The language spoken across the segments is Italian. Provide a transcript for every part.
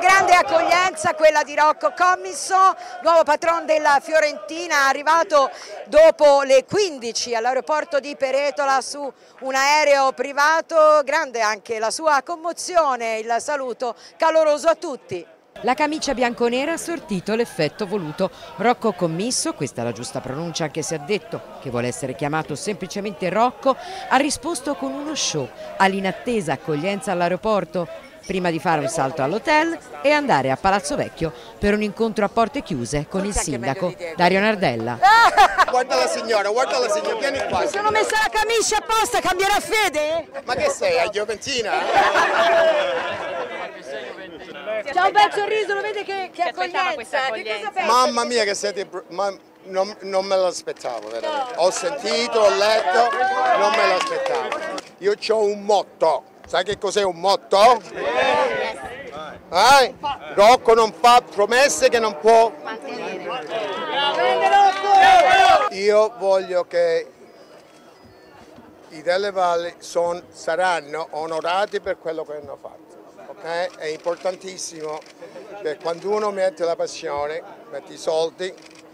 grande accoglienza quella di Rocco Commisso, nuovo patron della Fiorentina, arrivato dopo le 15 all'aeroporto di Peretola su un aereo privato. Grande anche la sua commozione, il saluto caloroso a tutti. La camicia bianconera ha sortito l'effetto voluto. Rocco Commisso, questa è la giusta pronuncia anche se ha detto che vuole essere chiamato semplicemente Rocco, ha risposto con uno show all'inattesa accoglienza all'aeroporto, prima di fare un salto all'hotel e andare a Palazzo Vecchio per un incontro a porte chiuse con il sindaco Dario Nardella. Guarda la signora, vieni qua. Mi sono messa la camicia apposta, cambierà fede? Ma che sei, a Gioventina? C'ha un bel sorriso, lo vede che accoglienza? Che cosa pensa? Mamma mia che siete... non me l'aspettavo veramente. Ho sentito, ho letto, non me l'aspettavo. Io ho un motto. Sai che cos'è un motto? Rocco non fa promesse che non può mantenere. Io voglio che i Delle Valli saranno onorati per quello che hanno fatto. Okay? È importantissimo che quando uno mette la passione, mette i soldi,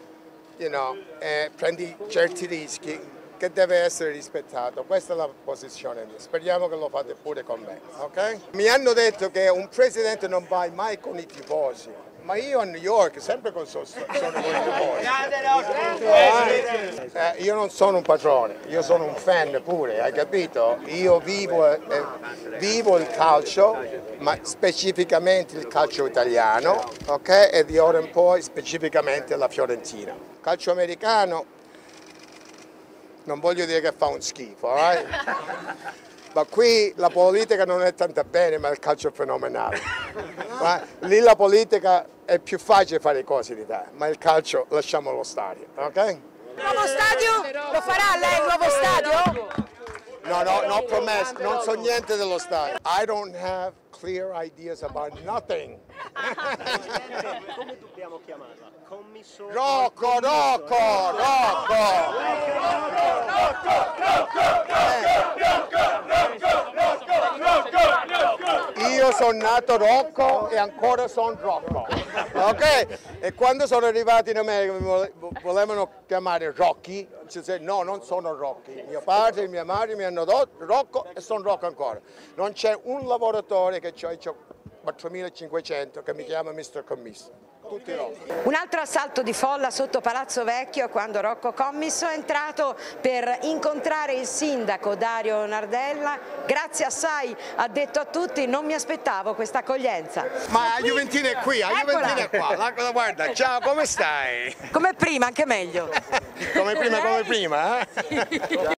prendi certi rischi, che deve essere rispettato. Questa è la posizione mia. Speriamo che lo fate pure con me. Okay? Mi hanno detto che un presidente non va mai con i tifosi, ma io a New York sempre sono con i tifosi. Io non sono un padrone, io sono un fan pure, hai capito? Io vivo il calcio, ma specificamente il calcio italiano, okay? E di ora in poi specificamente la Fiorentina. Calcio americano, non voglio dire che fa un schifo, ma qui la politica non è tanto bene, ma il calcio è fenomenale. Lì la politica è più facile fare cose di te, ma il calcio lasciamolo stare, ok? Nuovo stadio? Lo farà lei il nuovo stadio? No, non ho promesso, non so niente dello stadio. I don't have clear ideas about nothing. Come dobbiamo chiamarla? Commisso? Rocco! Io sono nato Rocco e ancora sono Rocco, ok? E quando sono arrivati in America mi volevano chiamare Rocky, no, non sono Rocky, mio padre e mia madre mi hanno detto Rocco e sono Rocco ancora. Non c'è un lavoratore che ho 4.500 che mi chiama Mr. Commisso. Tutti Rocco. Un altro assalto di folla sotto Palazzo Vecchio quando Rocco Commisso è entrato per incontrare il sindaco Dario Nardella. Grazie assai, ha detto a tutti, non mi aspettavo questa accoglienza. Ma a Juventina è qui, Juventina è qua, guarda, ciao, come stai? Come prima, anche meglio. Come prima,